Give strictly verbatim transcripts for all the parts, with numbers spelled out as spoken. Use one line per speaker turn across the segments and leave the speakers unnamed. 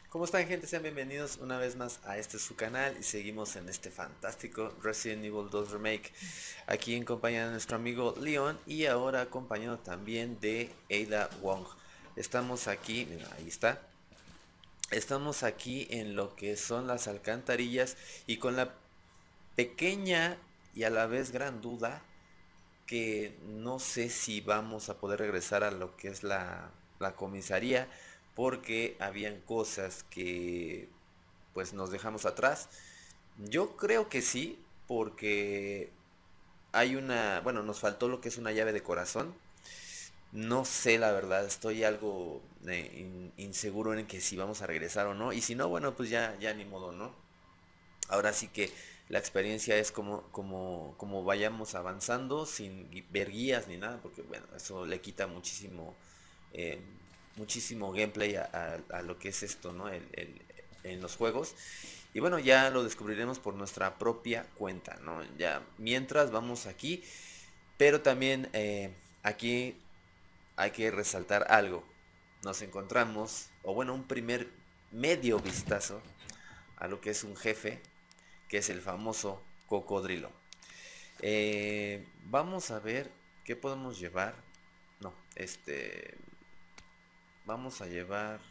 ¿Cómo están, gente? Sean bienvenidos una vez más a este su canal y seguimos en este fantástico Resident Evil dos Remake, aquí en compañía de nuestro amigo Leon y ahora acompañado también de Ada Wong. Estamos aquí, mira, ahí está. Estamos aquí en lo que son las alcantarillas y con la pequeña y a la vez gran duda que no sé si vamos a poder regresar a lo que es la, la comisaría, porque habían cosas que pues nos dejamos atrás. Yo creo que sí, porque hay una, bueno, nos faltó lo que es una llave de corazón. No sé, la verdad, estoy algo eh, in- inseguro en que si vamos a regresar o no. Y si no, bueno, pues ya, ya ni modo, ¿no? Ahora sí que la experiencia es como, como, como vayamos avanzando sin ver guías ni nada, porque bueno, eso le quita muchísimo, eh, muchísimo gameplay a, a- a lo que es esto, ¿no? El- el- en los juegos. Y bueno, ya lo descubriremos por nuestra propia cuenta, ¿no? Ya mientras vamos aquí, pero también eh, aquí hay que resaltar algo. Nos encontramos, o bueno, un primer medio vistazo a lo que es un jefe, que es el famoso cocodrilo. Eh, vamos a ver qué podemos llevar. No, este, vamos a llevar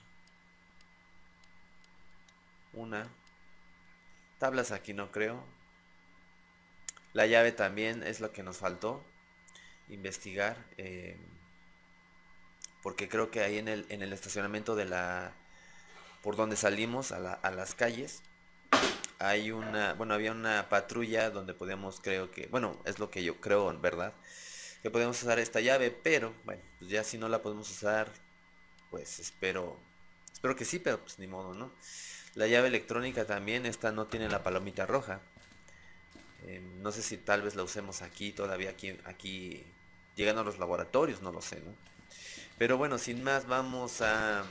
una. Tablas aquí no creo. La llave también es lo que nos faltó investigar. Eh, porque creo que ahí en el, en el estacionamiento de la... Por donde salimos a, la- a las calles. Hay una... Bueno, había una patrulla donde podíamos, creo que... Bueno, es lo que yo creo, ¿verdad? Que podemos usar esta llave, pero bueno, pues ya si no la podemos usar, pues espero, espero que sí, pero pues ni modo, ¿no? La llave electrónica también, esta no tiene la palomita roja. Eh, no sé si tal vez la usemos aquí, todavía aquí, aquí, llegando a los laboratorios, no lo sé, ¿no? Pero bueno, sin más, vamos a,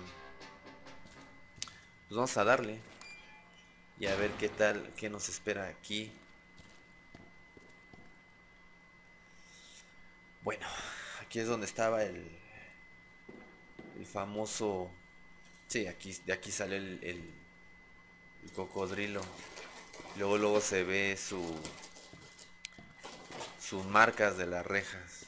pues vamos a darle y a ver qué tal, qué nos espera aquí. Bueno, aquí es donde estaba el, el famoso, sí, aquí, de aquí sale el, el, el cocodrilo. Luego, luego se ve su, sus marcas de las rejas.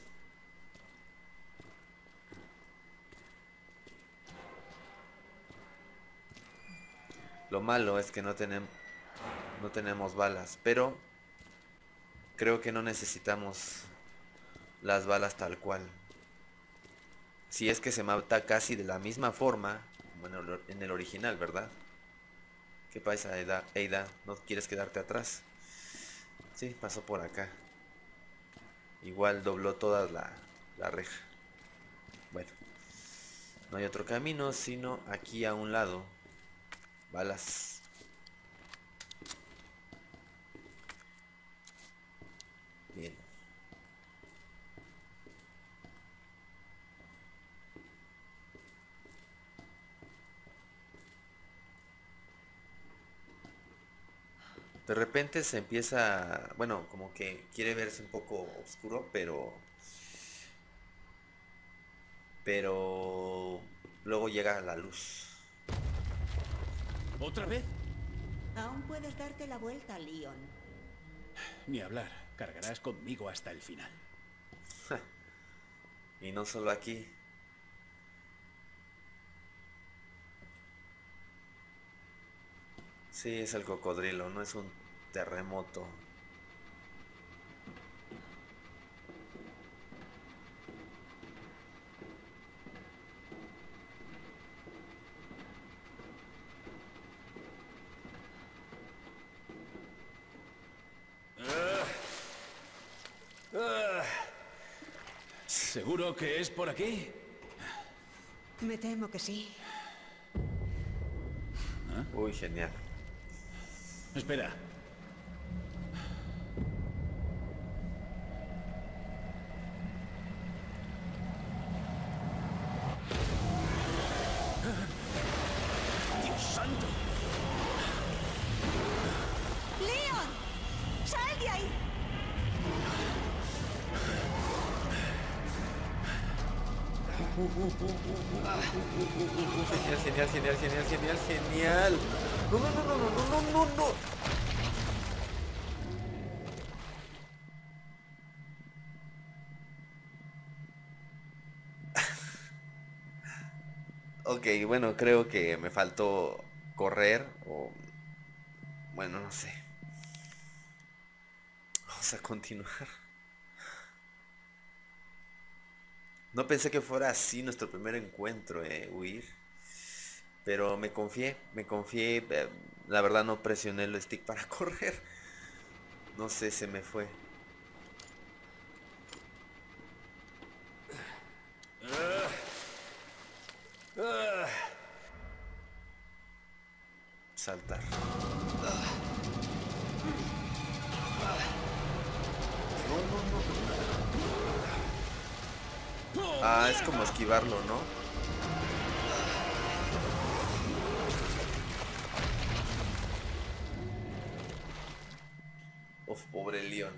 Lo malo es que no tenemos, no tenemos balas, pero creo que no necesitamos las balas tal cual. Si es que se mata casi de la misma forma, bueno, en el original, ¿verdad? ¿Qué pasa, Ada? Ada, ¿no quieres quedarte atrás? Sí, pasó por acá. Igual dobló toda la, la reja. Bueno, no hay otro camino, sino aquí a un lado. Balas. Bien. De repente se empieza, bueno, como que quiere verse un poco oscuro, pero, pero luego llega la luz.
¿Otra vez?
Aún puedes darte la vuelta, Leon.
Ni hablar. Cargarás conmigo hasta el final.
Y no solo aquí. Sí, es el cocodrilo, no es un terremoto.
¿Seguro que es por aquí?
Me temo que sí.
Uy, genial.
Espera. ¡Dios santo!
¡Leon! ¡Sal de ahí!
Uh, uh, uh, uh, uh, uh, uh, uh, uh, genial, genial, genial, genial, genial, genial. No, no, no, no, no, no, no, no. Ok, bueno, creo que me faltó correr o... Bueno, no sé. Vamos a continuar. No pensé que fuera así nuestro primer encuentro, eh, huir. Pero me confié, me confié. eh, La verdad no presioné el stick para correr. No sé, se me fue. Saltar. No, no, no. Ah, es como esquivarlo, ¿no? Uf, pobre Leon.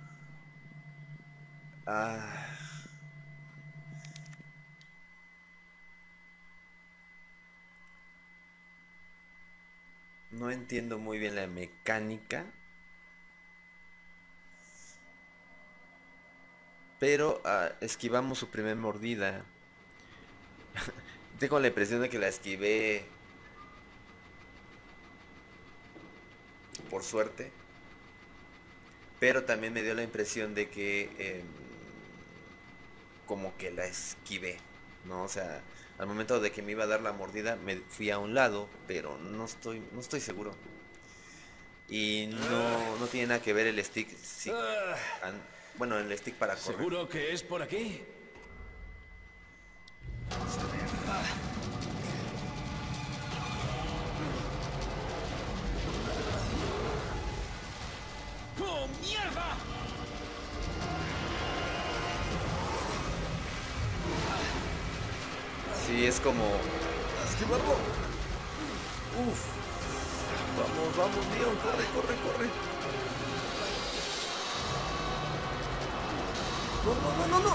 Ah. No entiendo muy bien la mecánica. Pero ah, esquivamos su primer mordida. Tengo la impresión de que la esquivé por suerte. Pero también me dio la impresión de que eh, como que la esquivé, ¿no? O sea, al momento de que me iba a dar la mordida me fui a un lado, pero no estoy, no estoy seguro. Y no, no tiene nada que ver el stick, sí, an- bueno, el stick para correr.
¿Seguro que es por aquí?
Vamos a ver.
¡Oh, mierda!
Sí, es como esquivarlo. Uf. Vamos, vamos, Leon, corre, corre, corre. No, no, no, no, no.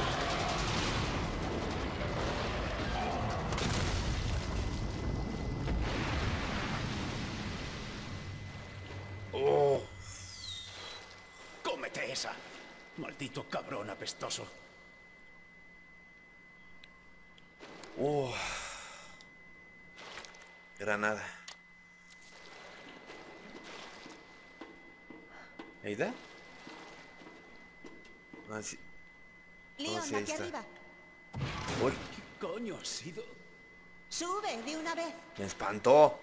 Oh.
¡Cómete esa! Maldito cabrón apestoso.
Oh. Granada. ¿Aida? Ah, sí.
Leon,
sí, ahí
aquí
está.
arriba.
Uy,
¿Qué coño ha sido?
Sube de una vez.
me espantó.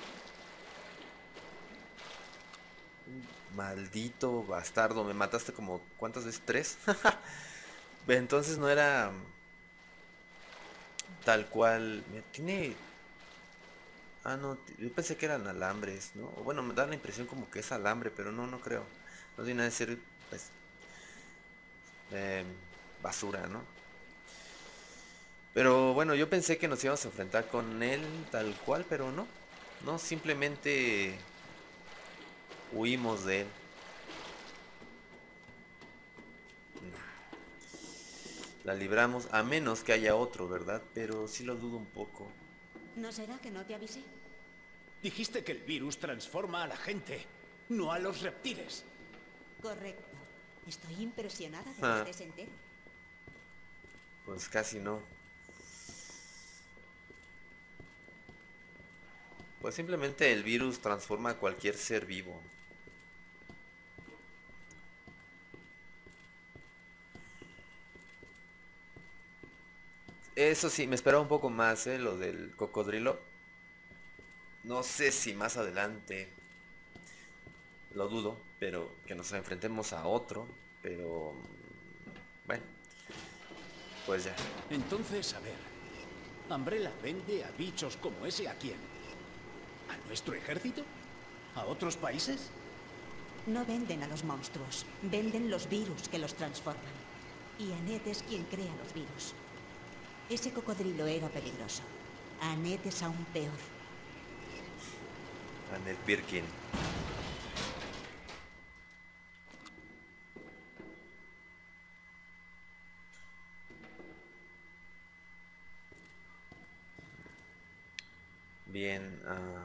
Maldito bastardo, me mataste como... ¿Cuántas veces? ¿Tres? Entonces no era... Tal cual... Mira, tiene... Ah, no, t- yo pensé que eran alambres, ¿no? O bueno, me da la impresión como que es alambre, pero no, no creo. No tiene nada de ser, pues... em, basura, ¿no? Pero bueno, yo pensé que nos íbamos a enfrentar con él tal cual, pero no. No, simplemente... Huimos de él. La libramos, a menos que haya otro, ¿verdad? Pero sí lo dudo un poco.
¿No será que no te avisé?
Dijiste que el virus transforma a la gente, no a los reptiles.
Correcto. Estoy impresionada de
Ah.
que estés entero.
Pues casi no. Pues simplemente el virus transforma a cualquier ser vivo. Eso sí, me esperaba un poco más, ¿eh? Lo del cocodrilo. No sé si más adelante, lo dudo, pero que nos enfrentemos a otro. Pero... Bueno, pues ya.
Entonces, a ver, ¿Umbrella vende a bichos como ese a quién? ¿A nuestro ejército? ¿A otros países?
No venden a los monstruos. Venden los virus que los transforman. Y Annette es quien crea los virus. Ese cocodrilo era peligroso. Annette es aún peor.
Annette Birkin. Bien, uh,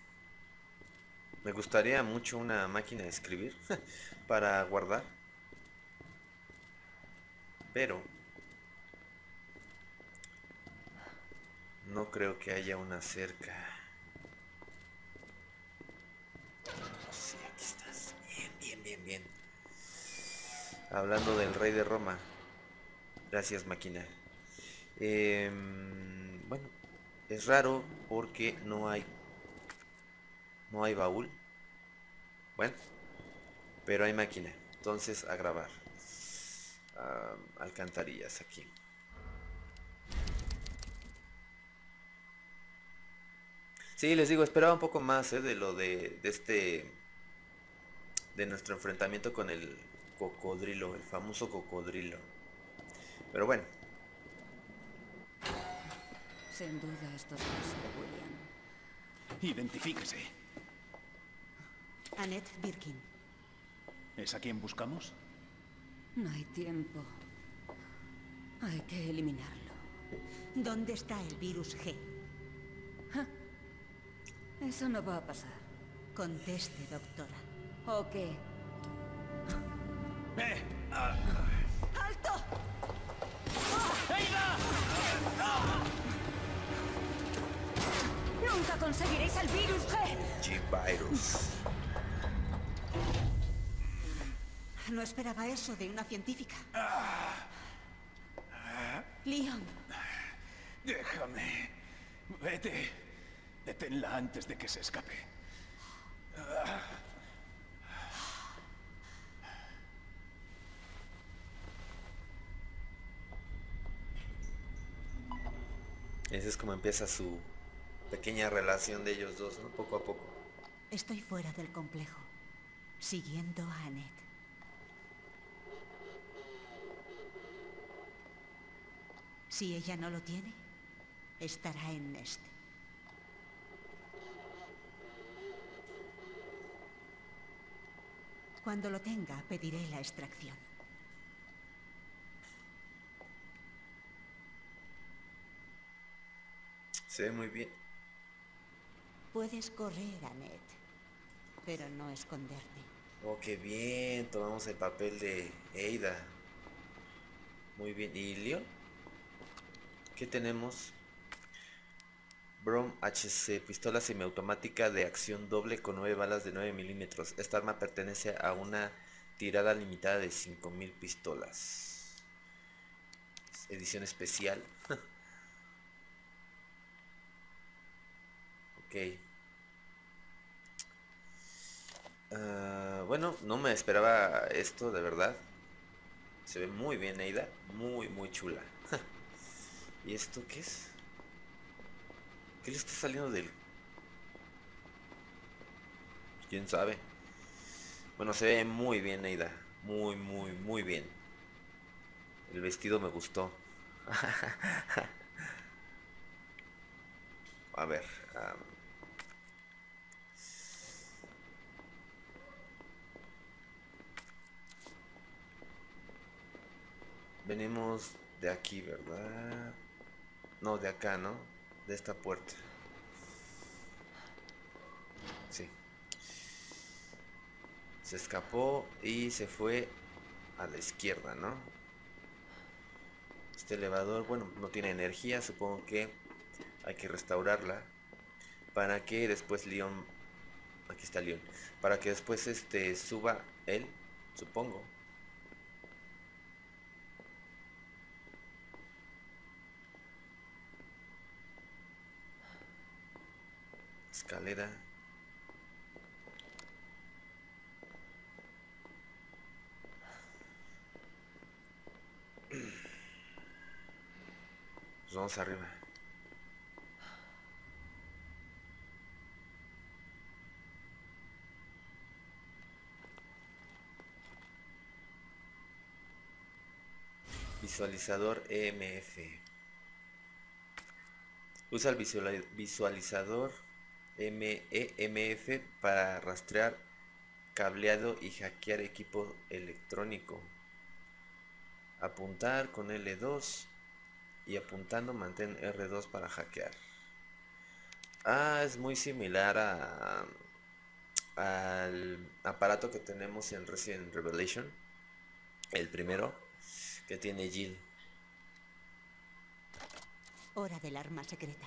me gustaría mucho una máquina de escribir para guardar, pero no creo que haya una cerca. Sí, aquí estás. Bien, bien, bien, bien. Hablando del rey de Roma. Gracias, máquina. Eh, bueno, es raro porque no hay no hay baúl. Bueno, pero hay máquina. Entonces a grabar. Uh, alcantarillas aquí. Sí, les digo, esperaba un poco más ¿eh? de lo de, de este de nuestro enfrentamiento con el cocodrilo, el famoso cocodrilo. Pero bueno.
Sin duda esto es cosa de William.
Identifíquese.
Annette Birkin.
¿Es a quien buscamos?
No hay tiempo. Hay que eliminarlo. ¿Dónde está el virus G? Ja. Eso no va a pasar. Conteste, doctora. ¿O qué?
¡Eh! Ah.
¡Alto!
¡Aida!
¡Nunca conseguiréis el virus G!
G-Virus.
No esperaba eso de una científica. Leon.
Déjame. Vete. Deténla antes de que se escape.
Esa es como empieza su pequeña relación de ellos dos, ¿no? Poco a poco.
Estoy fuera del complejo, siguiendo a Annette. Si ella no lo tiene, estará en Nest. Cuando lo tenga, pediré la extracción.
Se ve muy bien.
Puedes correr, Annette, pero no esconderte.
Oh, qué bien. Tomamos el papel de Ada. Muy bien. ¿Y Leon? ¿Qué tenemos? Brom H C, pistola semiautomática de acción doble con nueve balas de nueve milímetros. Esta arma pertenece a una tirada limitada de cinco mil pistolas. Edición especial. Ok. Uh, bueno, no me esperaba esto, de verdad. Se ve muy bien, Ada. Muy, muy chula. ¿Y esto qué es? ¿Qué le está saliendo del...? ¿Quién sabe? Bueno, se ve muy bien, Ada. Muy, muy, muy bien. El vestido me gustó. A ver. Um... Venimos de aquí, ¿verdad? No, de acá, ¿no? De esta puerta. Sí. Se escapó y se fue a la izquierda, ¿no? Este elevador, bueno, no tiene energía. Supongo que hay que restaurarla para que después Leon... Aquí está Leon. Para que después este suba él, supongo. Escalera. Pues vamos arriba. Visualizador E M F. Usa el visualizador E M F para rastrear cableado y hackear equipo electrónico. Apuntar con L dos y apuntando mantén R dos para hackear. Ah, es muy similar a al aparato que tenemos en Resident Revelation, el primero, que tiene Jill.
Hora del arma secreta.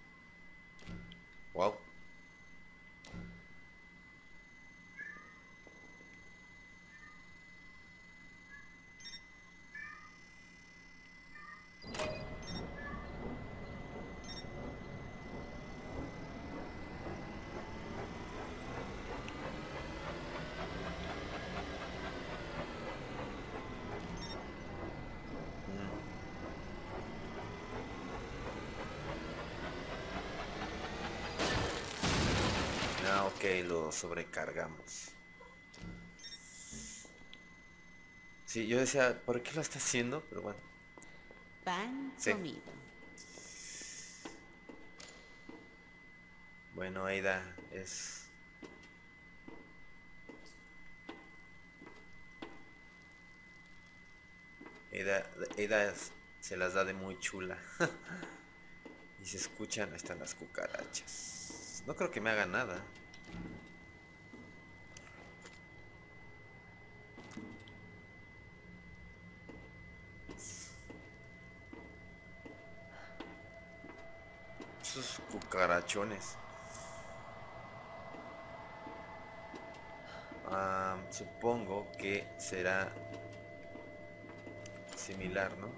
Wow. Ah, ok, lo sobrecargamos. Sí, yo decía, ¿por qué lo está haciendo? Pero bueno.
Pan
Sí.
comido.
Bueno, Ada es... Ada, Ada es- se las da de muy chula. Y se escuchan, ahí están las cucarachas. No creo que me haga nada. Esos cucarachones. Ah, supongo que será similar, ¿no?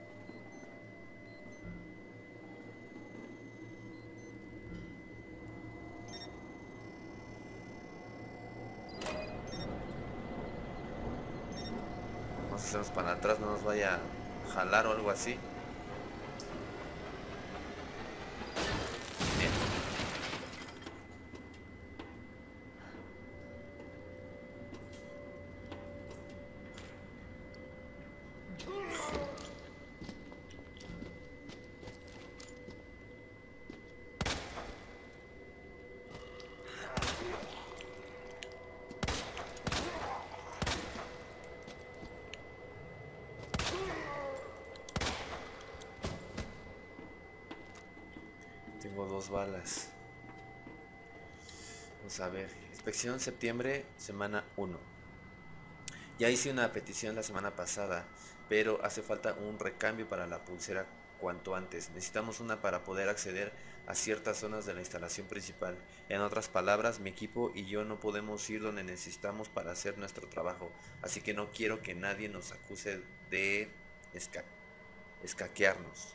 Vamos a hacernos para atrás, no nos vaya a jalar o algo así. Bien. Tengo dos balas. Vamos a ver. Inspección septiembre, semana uno. Ya hice una petición la semana pasada, pero hace falta un recambio para la pulsera cuanto antes. Necesitamos una para poder acceder a ciertas zonas de la instalación principal. En otras palabras, mi equipo y yo no podemos ir donde necesitamos para hacer nuestro trabajo. Así que no quiero que nadie nos acuse de esca escaquearnos.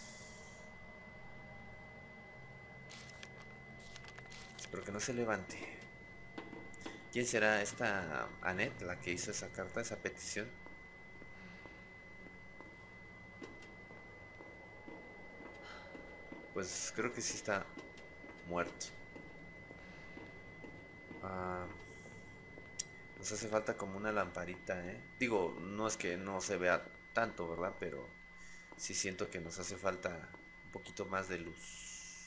Espero que no se levante. ¿Quién será esta Annette la que hizo esa carta, esa petición? Pues creo que sí está muerto. Ah, nos hace falta como una lamparita, ¿eh? Digo, no es que no se vea tanto, ¿verdad? Pero sí siento que nos hace falta un poquito más de luz.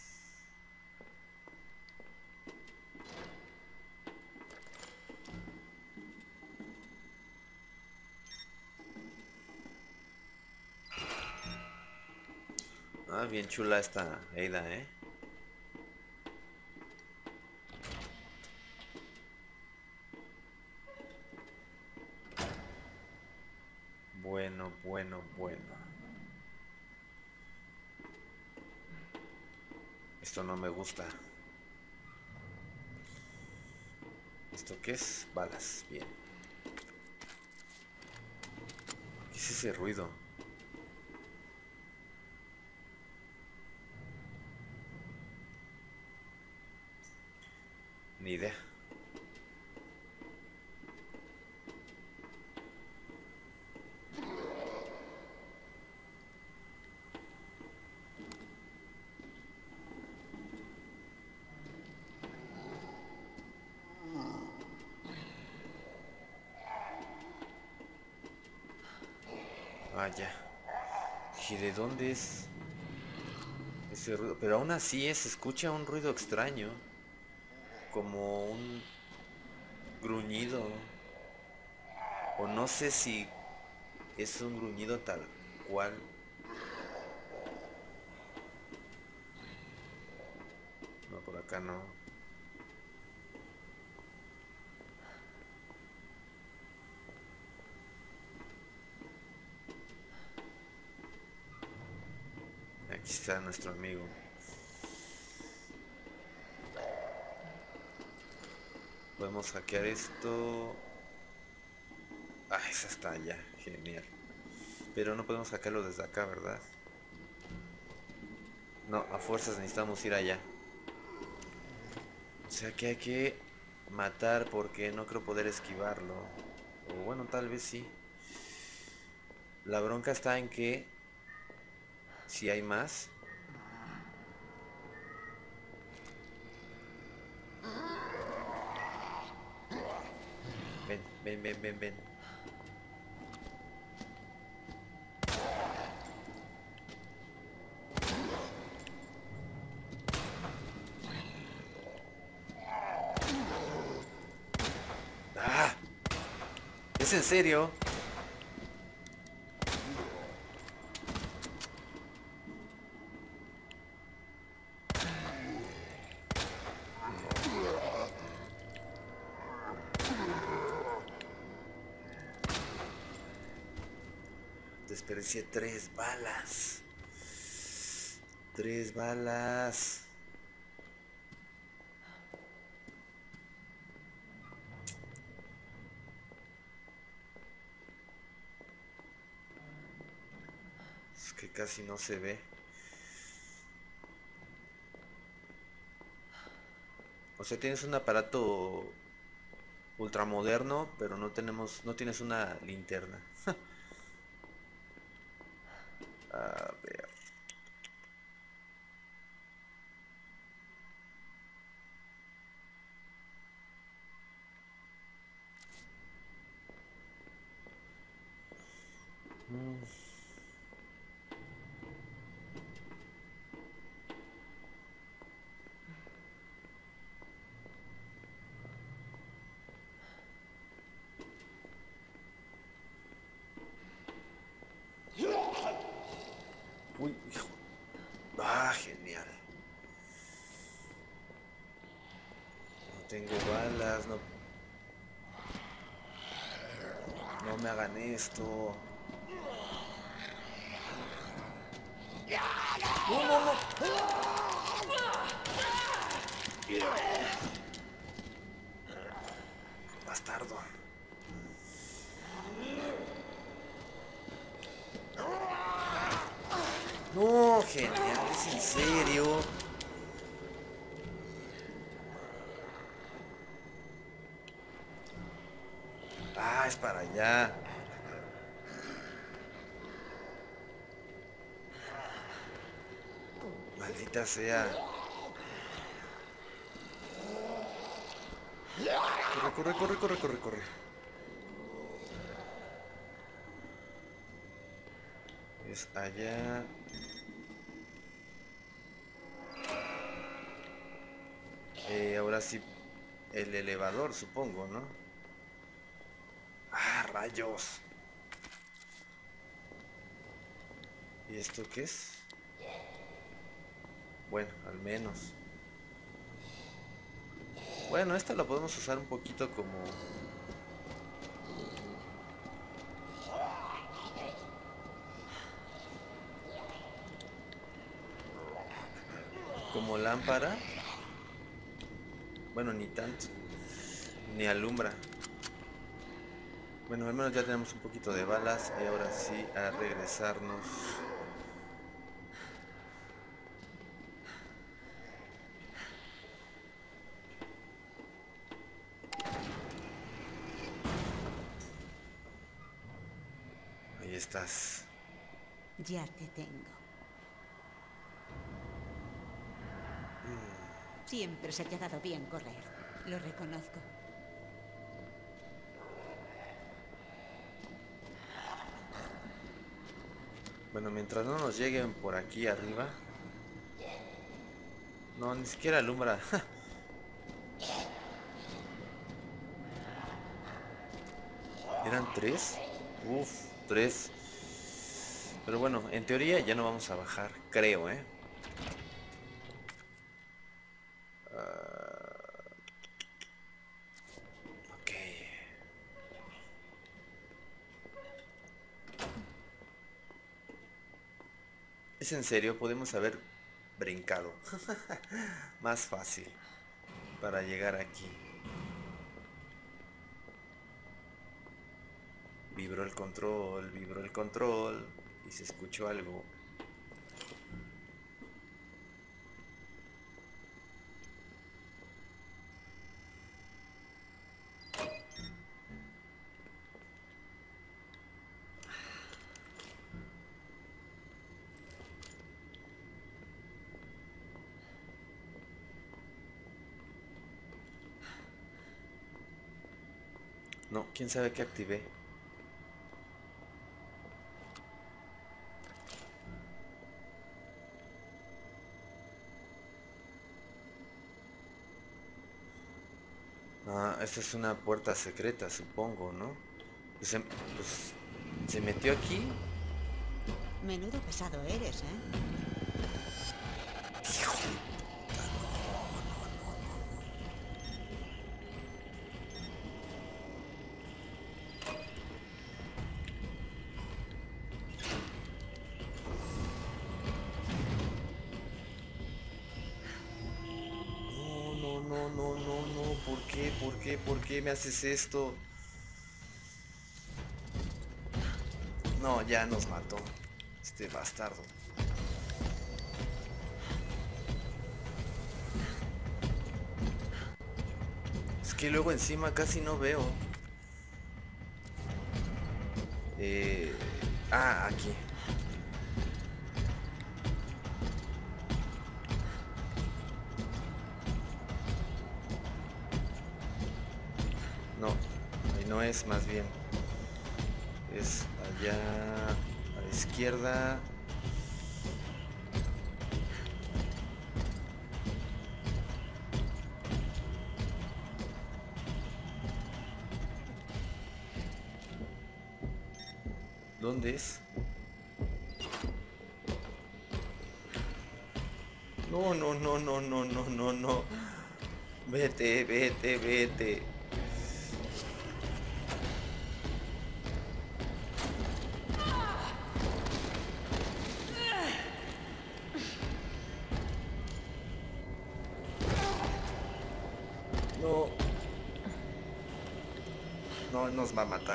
Ah, bien chula esta Ada, ¿eh? Bueno, bueno, bueno. Esto no me gusta. ¿Esto qué es? Balas, bien. ¿Qué es ese ruido? Ni idea. Ah, ya. ¿Y de dónde es ese ruido? Pero aún así eh, se escucha un ruido extraño. Como un gruñido. O no sé si es un gruñido tal cual. No, acá no. Aquí está nuestro amigo. Podemos hackear esto. Ah, esa está allá. Genial. Pero no podemos hackearlo desde acá, ¿verdad? No, a fuerzas necesitamos ir allá. O sea que hay que matar porque no creo poder esquivarlo. O bueno, tal vez sí. La bronca está en que si hay más. Ven, ven, ven, ven, ven. ¡Ah! ¿Es en serio? Desperdicié tres balas. Tres balas. Es que casi no se ve. O sea, tienes un aparato ultramoderno, pero no tenemos, no tienes una linterna. A ver. Mm. Uy, hijo. Ah, genial. No tengo balas, no. No me hagan esto. No, no, no. Bastardo. No, genial, es en serio. Ah, es para allá. Maldita sea. Corre, corre, corre, corre, corre, corre. Es allá. Eh, ahora sí, el elevador, supongo, ¿no? Ah, rayos. ¿Y esto qué es? Bueno, al menos. Bueno, esta la podemos usar un poquito como... como lámpara. Bueno, ni tanto. Ni alumbra. Bueno, al menos ya tenemos un poquito de balas. Y ahora sí, a regresarnos. Ahí estás.
Ya te tengo. Siempre se te ha dado bien correr. Lo reconozco.
Bueno, mientras no nos lleguen por aquí arriba. No, ni siquiera alumbra. ¿Eran tres? Uf, tres. Pero bueno, en teoría ya no vamos a bajar, creo, ¿eh? Uh, ok. ¿Es en serio? Podemos haber brincado. Más fácil para llegar aquí. Vibró el control, vibró el control y se escuchó algo. No, quién sabe qué activé. Ah, esta es una puerta secreta, supongo, ¿no? Pues se, pues, se metió aquí.
Menudo pesado eres, ¿eh?
Hijo de puta, no, no, no, no, no, no, ¿por qué? ¿Por qué? ¿Por qué me haces esto? No, ya nos mató este bastardo. Es que luego encima casi no veo. Eh... Ah, aquí. No, ahí no es, más bien. Es allá a la izquierda. ¿Dónde es? No, no, no, no, no, no, no, no. Vete, vete, vete. No. No, nos va a matar.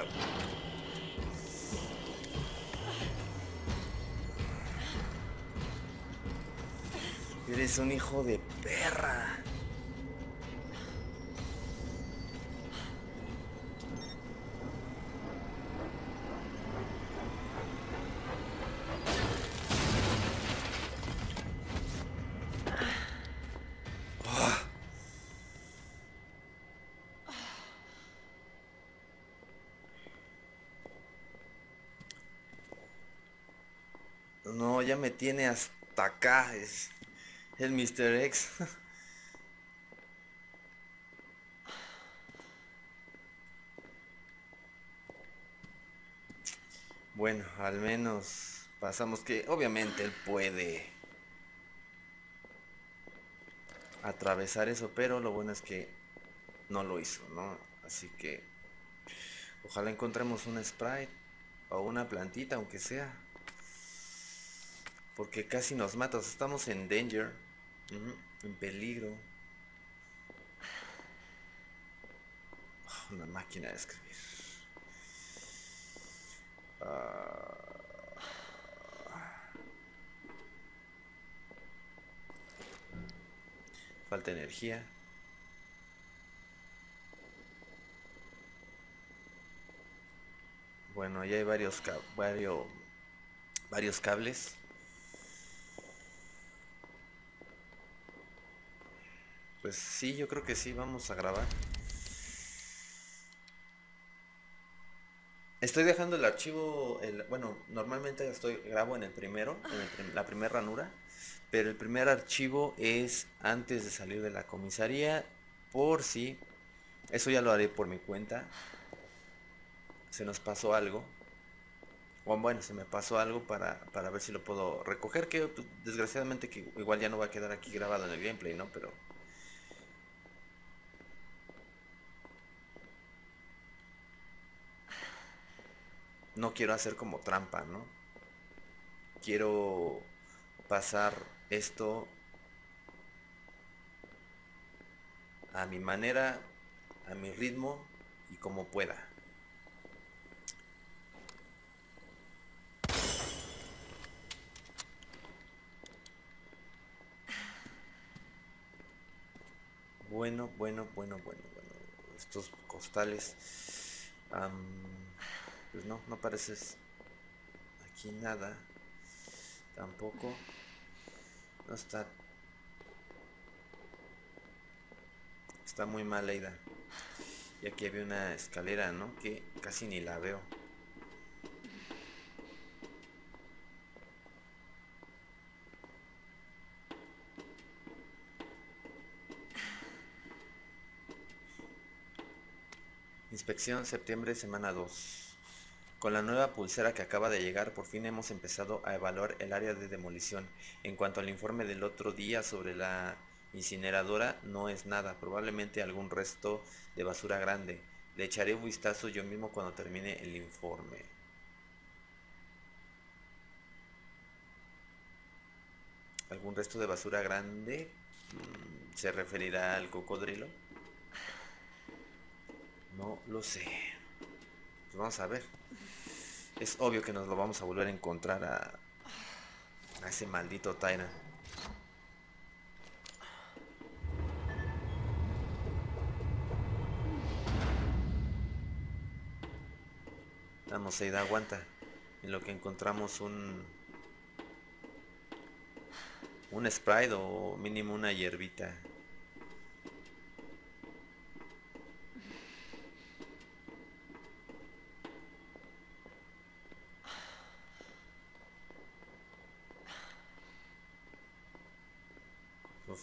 Eres un hijo de perra. No, ya me tiene hasta acá. Es el mister X. Bueno, al menos pasamos que obviamente él puede atravesar eso, pero lo bueno es que no lo hizo, ¿no? Así que ojalá encontremos un sprite o una plantita, aunque sea. Porque casi nos mata, o sea, estamos en danger, uh-huh, en peligro. Oh, una máquina de escribir. Uh... Falta energía. Bueno, ahí hay varios, varios, varios cables. Pues sí, yo creo que sí, vamos a grabar. Estoy dejando el archivo, el, bueno, normalmente estoy grabo en el primero, en el prim, la primera ranura, pero el primer archivo es antes de salir de la comisaría, por si, eso ya lo haré por mi cuenta, se nos pasó algo, o bueno, se me pasó algo para, para ver si lo puedo recoger, que pues, desgraciadamente que igual ya no va a quedar aquí grabado en el gameplay, ¿no? Pero no quiero hacer como trampa, ¿no? Quiero pasar esto a mi manera, a mi ritmo y como pueda. Bueno, bueno, bueno, bueno, bueno. Estos costales. Um, pues no, no pareces aquí nada. Tampoco. No está. Está muy mal leída. Y aquí había una escalera, ¿no? Que casi ni la veo. Inspección septiembre, semana dos. Con la nueva pulsera que acaba de llegar, por fin hemos empezado a evaluar el área de demolición. En cuanto al informe del otro día sobre la incineradora, no es nada, probablemente algún resto de basura grande. Le echaré un vistazo yo mismo cuando termine el informe. ¿Algún resto de basura grande? ¿Se referirá al cocodrilo? No lo sé. Pues vamos a ver. Es obvio que nos lo vamos a volver a encontrar a, a ese maldito Tyrant. Vamos, Ada, aguanta. En lo que encontramos un un Sprite o mínimo una hierbita. Uf.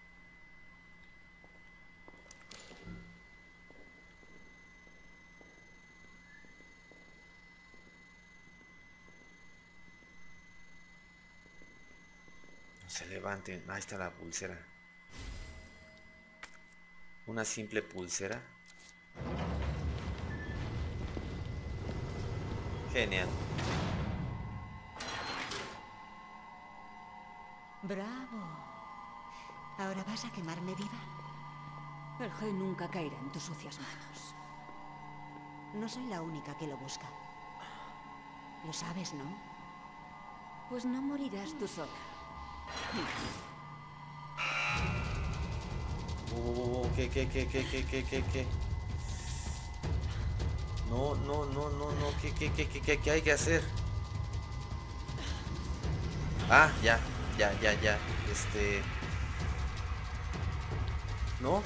No se levanten. Ahí está la pulsera. Una simple pulsera. Genial.
Bravo. ¿Ahora vas a quemarme viva?
El G nunca caerá en tus sucias manos.
No soy la única que lo busca. Lo sabes, ¿no?
Pues no morirás tú sola.
Oh, ¿qué, qué, qué, qué, qué, qué, qué, qué? No, no, no, no, no, ¿qué, qué, qué, qué, qué, qué hay que hacer? Ah, ya, ya, ya, ya, este... ¿No?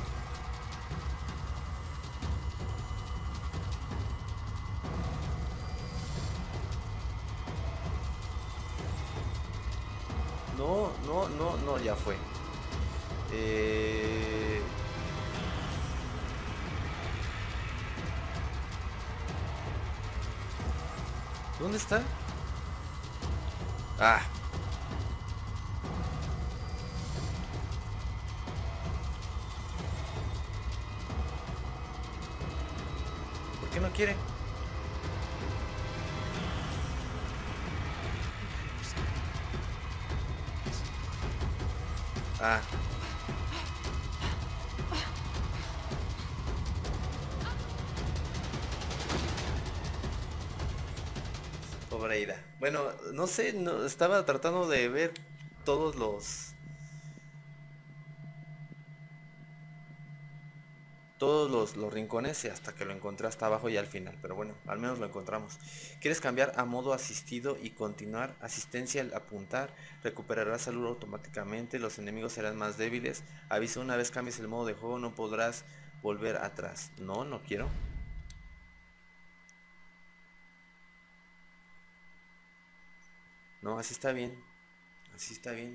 No, no, no, no, ya fue. Eh... ¿Dónde está? Ah. ¿Por qué no quiere? Ah. Pobre Ada. Bueno, no sé, no, estaba tratando de ver todos los... Todos los, los rincones y hasta que lo encontré hasta abajo y al final. Pero bueno, al menos lo encontramos. ¿Quieres cambiar a modo asistido y continuar? Asistencia al apuntar. Recuperarás salud automáticamente. Los enemigos serán más débiles. Aviso, una vez cambies el modo de juego no podrás volver atrás. No, no quiero. No, así está bien. Así está bien.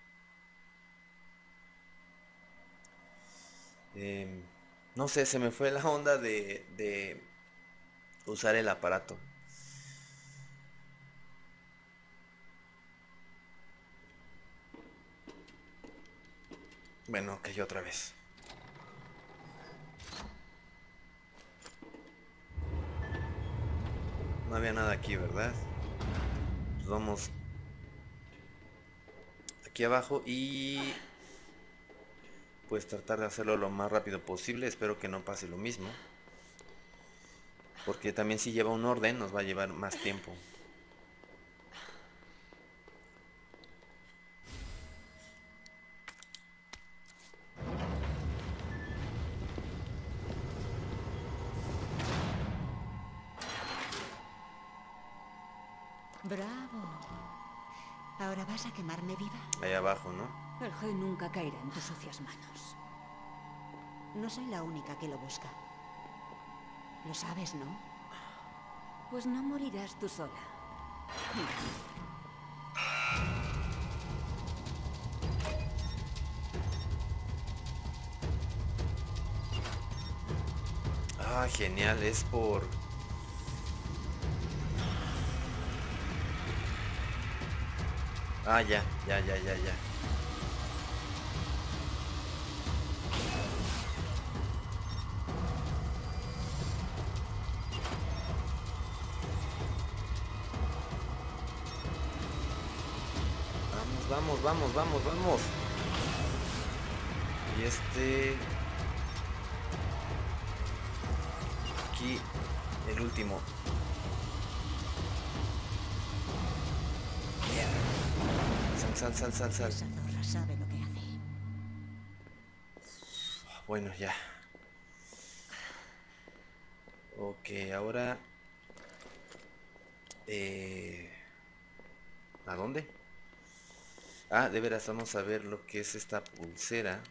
Eh, no sé, se me fue la onda de, de usar el aparato. Bueno, ok, otra vez. No había nada aquí, ¿verdad? Pues vamos aquí abajo y pues tratar de hacerlo lo más rápido posible. Espero que no pase lo mismo, porque también si lleva un orden nos va a llevar más tiempo.
Bravo. ¿Ahora vas a quemarme viva?
Ahí abajo, ¿no?
El G nunca caerá en tus sucias manos.
No soy la única que lo busca. Lo sabes, ¿no?
Pues no morirás tú sola.
Ah, genial, es por... Ah, ya, ya, ya, ya, ya. Vamos, vamos, vamos, vamos, vamos. Y este... Aquí, el último. Sal, sal, sal, sal,
Esa
sal.
zorra sabe lo que hace.
Bueno, ya. Ok, ahora... Eh... ¿A dónde? Ah, de veras, vamos a ver lo que es esta pulsera.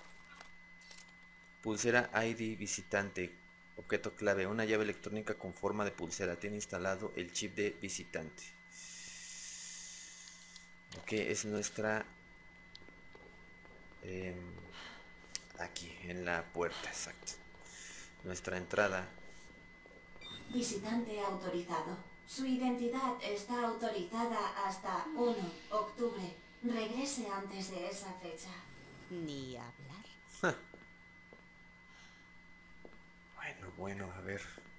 Pulsera I D visitante. Objeto clave, una llave electrónica con forma de pulsera. Tiene instalado el chip de visitante. Ok, es nuestra... Eh, aquí, en la puerta, exacto. Nuestra entrada.
Visitante autorizado. Su identidad está autorizada hasta uno de octubre. Regrese antes de esa fecha.
Ni hablar.
Bueno, bueno, a ver.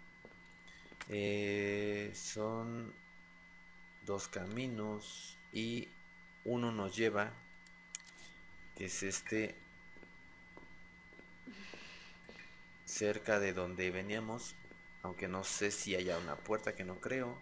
Eh, son dos caminos y uno nos lleva, que es este, cerca de donde veníamos, aunque no sé si haya una puerta, que no creo.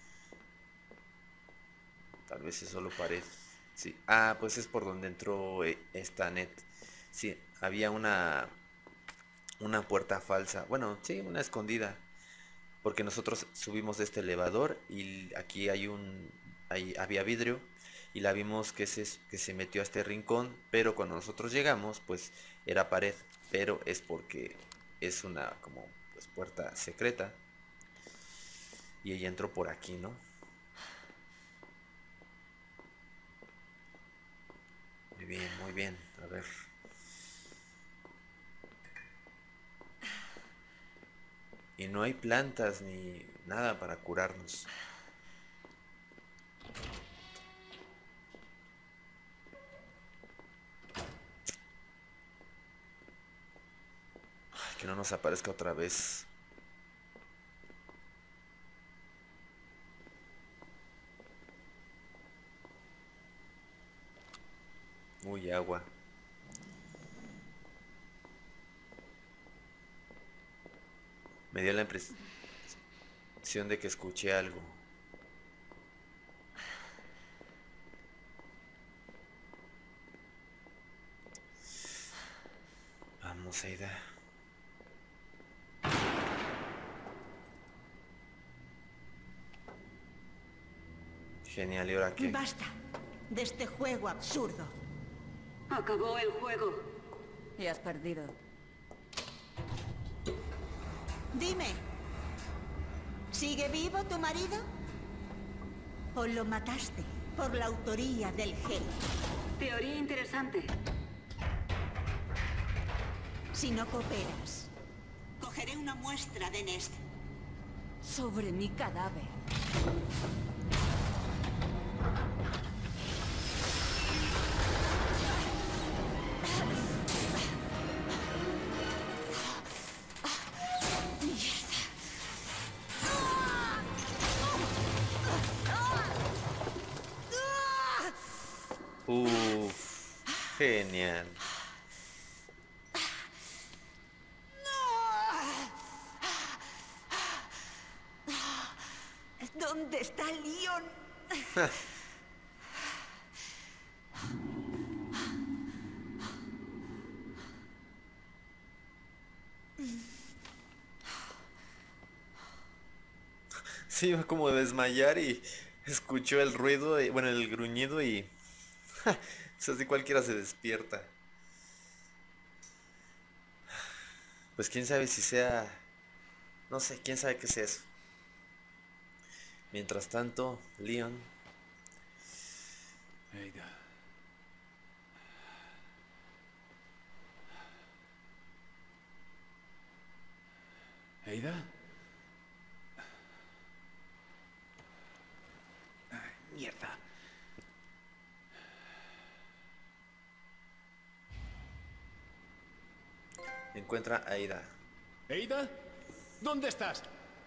Tal vez es solo pared. Sí. Ah, pues es por donde entró eh, esta net. Sí, había una una puerta falsa. Bueno, sí, una escondida. Porque nosotros subimos de este elevador y aquí hay un ahí había vidrio y la vimos que se que se metió a este rincón, pero cuando nosotros llegamos, pues era pared, pero es porque es una como pues puerta secreta. Y ella entró por aquí, ¿no? Muy bien, muy bien. A ver. Y no hay plantas ni nada para curarnos. Ay, que no nos aparezca otra vez. Uy, agua. Me dio la impresión de que escuché algo. Vamos, Aida. Genial, ¿y ahora qué?
Basta de este juego absurdo.
Acabó el juego. Y has perdido.
Dime, ¿sigue vivo tu marido? ¿O lo mataste por la autoría del gel?
Teoría interesante.
Si no cooperas, cogeré una muestra de Nest.
Sobre mi cadáver.
Uf, genial.
¿Dónde está Leon?
Se iba como a desmayar y escuchó el ruido, y, bueno, el gruñido y... es así cualquiera se despierta. Pues quién sabe si sea... No sé, quién sabe qué sea eso. Mientras tanto, Leon...
Ada. ¿Ada? Ay, mierda.
encuentra a Ada.
¿Ada? ¿Dónde estás?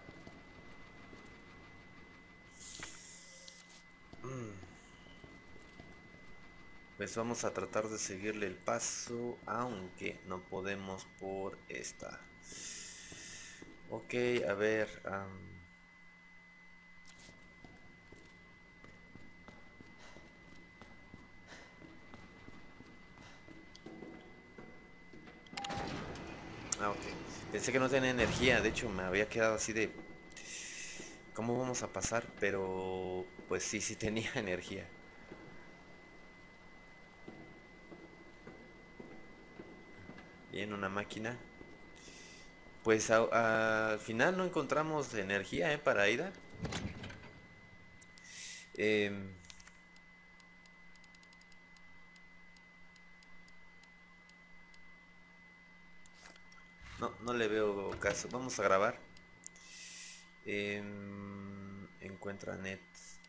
Pues vamos a tratar de seguirle el paso, aunque no podemos por esta. Ok, a ver. am, Ah, ok. Pensé que no tenía energía, de hecho me había quedado así de... ¿Cómo vamos a pasar? Pero pues sí, sí tenía energía. Bien, una máquina. Pues a- a- al final no encontramos energía, ¿eh? Para Aida. Em, no, no le veo caso. Vamos a grabar. Em, encuentra net.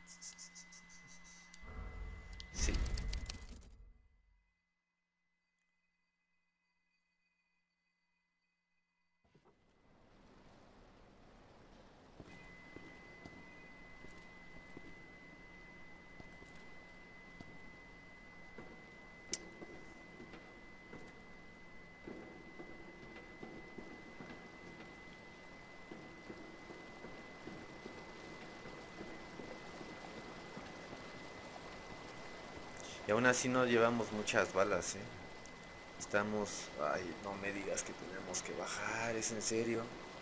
Sí. Y aún así no llevamos muchas balas, ¿eh? Estamos... Ay, no me digas que tenemos que bajar, ¿es en serio?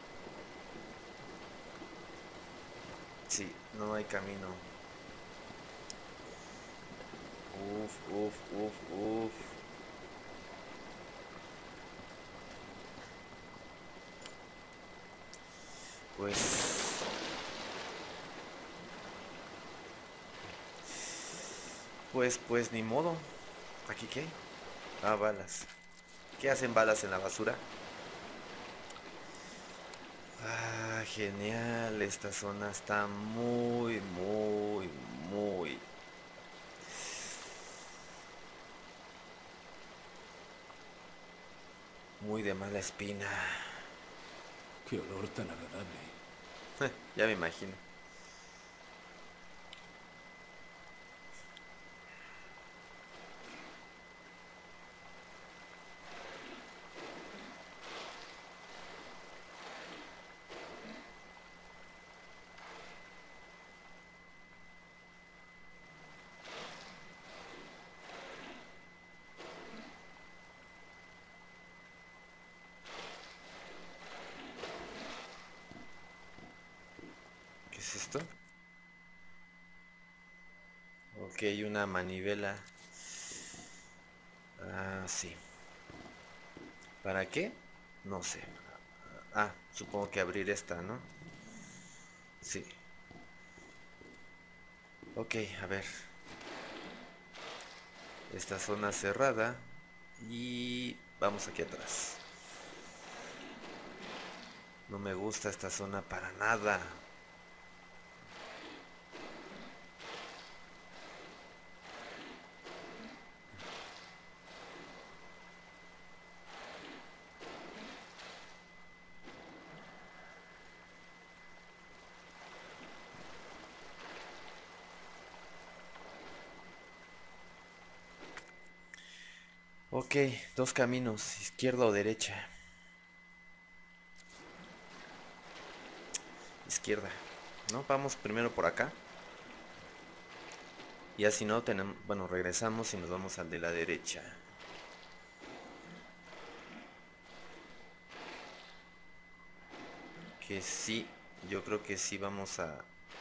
Sí, no hay camino. Uf, uf, uf, uf. Pues... Pues, pues ni modo. ¿Aquí qué? Ah, balas. ¿Qué hacen balas en la basura? Ah, genial. Esta zona está muy, muy, muy... Muy de mala espina.
Qué olor tan agradable.
Ya me imagino. ¿Qué es esto? Ok, una manivela. Ah, sí. ¿Para qué? No sé. Ah, supongo que abrir esta, ¿no? Sí. Ok, a ver. Esta zona cerrada. Y vamos aquí atrás. No me gusta esta zona para nada. Ok, dos caminos, izquierda o derecha. Izquierda, ¿no? Vamos primero por acá. Y así no tenemos, bueno, regresamos y nos vamos al de la derecha. Que sí, yo creo que sí vamos a...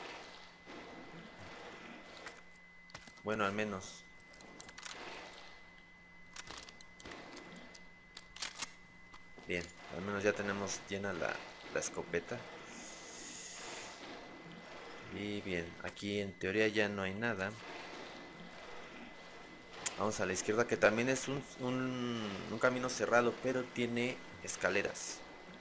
Bueno, al menos. Bien, al menos ya tenemos llena la, la escopeta. Y bien, aquí en teoría ya no hay nada. Vamos a la izquierda, que también es un, un, un camino cerrado, pero tiene escaleras.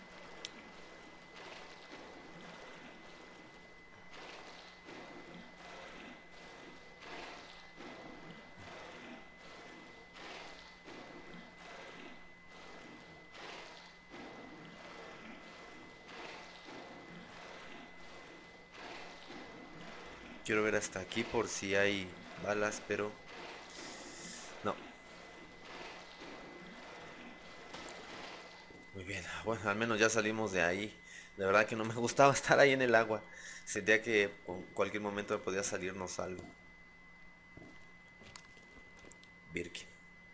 Quiero ver hasta aquí por si hay balas, pero no. Muy bien, bueno, al menos ya salimos de ahí. De verdad que no me gustaba estar ahí en el agua. Sentía que en cualquier momento podía salirnos algo. Birkin.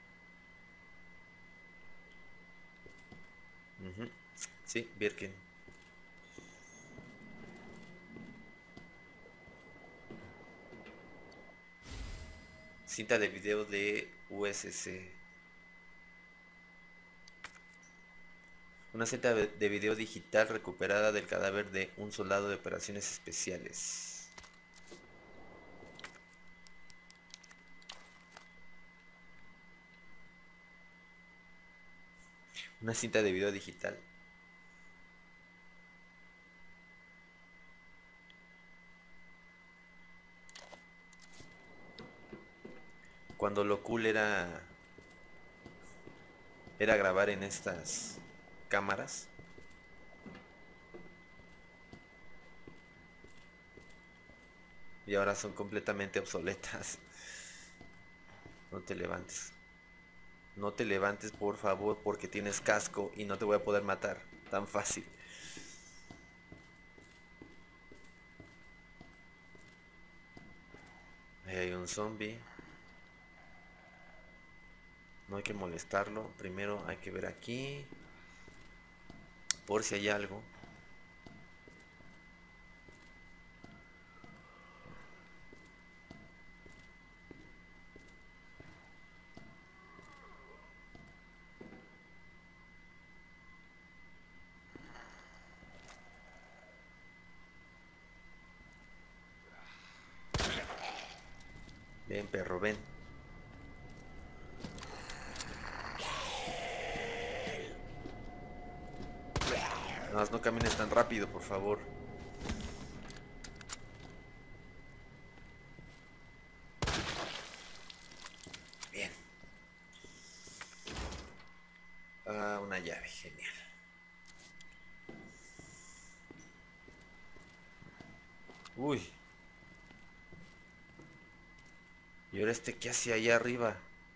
Uh-huh. Sí, Birkin. Cinta de video de U S C. Una cinta de video digital recuperada del cadáver de un soldado de operaciones especiales. Una cinta de video digital. Cuando lo cool era era grabar en estas cámaras. Y ahora son completamente obsoletas. No te levantes. No te levantes, por favor, porque tienes casco y no te voy a poder matar tan fácil. Ahí hay un zombie. No hay que molestarlo. Primero hay que ver aquí, por si hay algo. Ven, perro, ven. No, no camines tan rápido, por favor. Bien. Ah, una llave, genial. Uy. ¿Y ahora este qué hace allá arriba?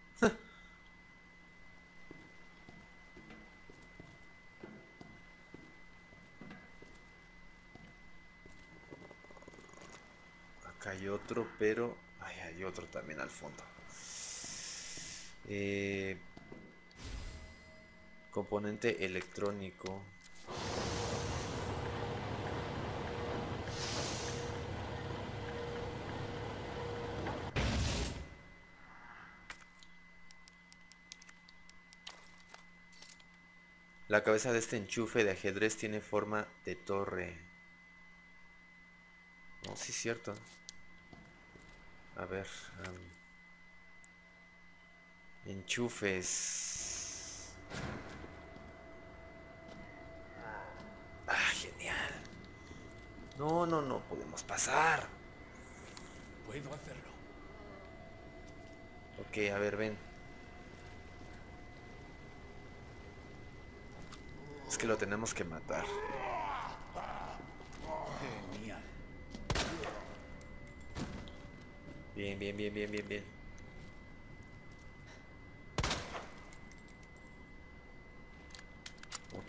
Acá hay otro, pero... Ay, hay otro también al fondo. Eh... Componente electrónico. La cabeza de este enchufe de ajedrez tiene forma de torre. No, sí es cierto. A ver. Um, enchufes. Ah, genial. No, no, no podemos pasar.
Puedo hacerlo.
Ok, a ver, ven. Es que lo tenemos que matar.
Genial.
Bien, bien, bien, bien, bien, bien.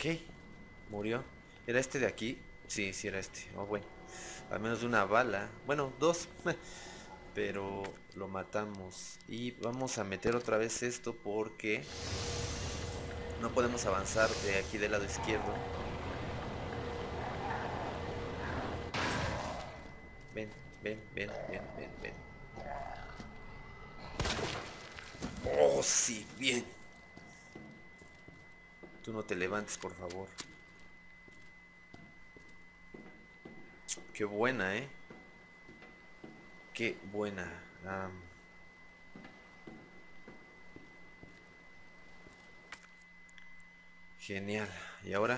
Ok, murió. ¿Era este de aquí? Sí, sí era este. Oh, bueno. Al menos de una bala. Bueno, dos. Pero lo matamos. Y vamos a meter otra vez esto porque no podemos avanzar de aquí del lado izquierdo. Ven, ven, ven, ven, ven, ven. Oh, sí, bien. Tú no te levantes, por favor. Qué buena, ¿eh? Qué buena. Um, genial. ¿Y ahora?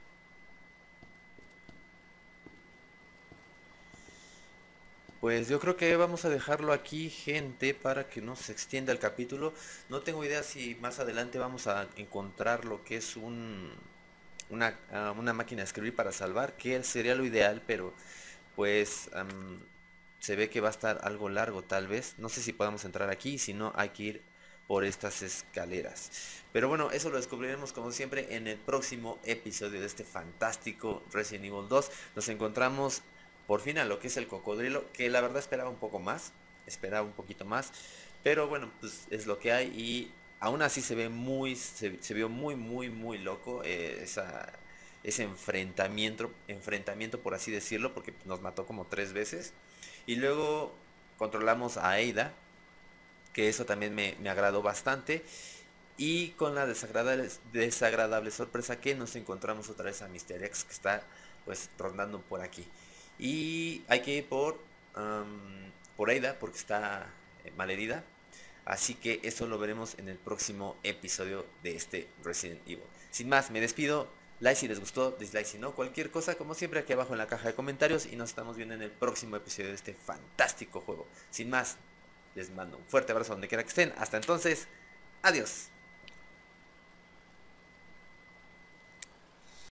Pues yo creo que vamos a dejarlo aquí, gente, para que no se extienda el capítulo. No tengo idea si más adelante vamos a encontrar lo que es un una, uh, una máquina de escribir para salvar, que sería lo ideal, pero pues um, se ve que va a estar algo largo tal vez. No sé si podamos entrar aquí, si no hay que ir por estas escaleras. Pero bueno, eso lo descubriremos como siempre en el próximo episodio de este fantástico Resident Evil dos. Nos encontramos por fin a lo que es el cocodrilo, que la verdad esperaba un poco más, esperaba un poquito más, pero bueno, pues es lo que hay y aún así se ve muy, se, se vio muy, muy, muy loco eh, esa, ese enfrentamiento, enfrentamiento por así decirlo, porque nos mató como tres veces. Y luego controlamos a Ada, que eso también me, me agradó bastante. Y con la desagradable, desagradable sorpresa que nos encontramos otra vez a mister X, que está pues rondando por aquí. Y hay que ir por, um, por Ada, porque está eh, malherida. Así que eso lo veremos en el próximo episodio de este Resident Evil. Sin más, me despido. Like si les gustó, dislike si no. Cualquier cosa, como siempre, aquí abajo en la caja de comentarios. Y nos estamos viendo en el próximo episodio de este fantástico juego. Sin más, les mando un fuerte abrazo donde quiera que estén. Hasta entonces, adiós.